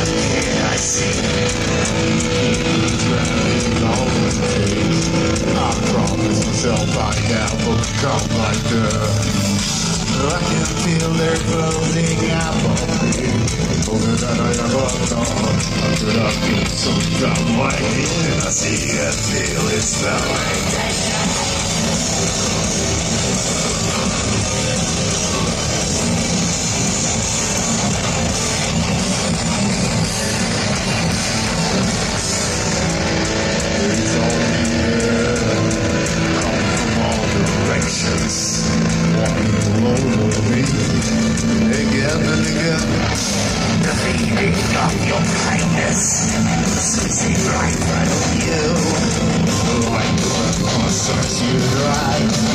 can I see? I promise myself I never come like that. I can feel their closing apathy. Older than I ever thought. How could I feel so dumb like this? I see and feel it, smell like again and again. The feeling of your kindness sweeps right out of you. Like the monsters you drive.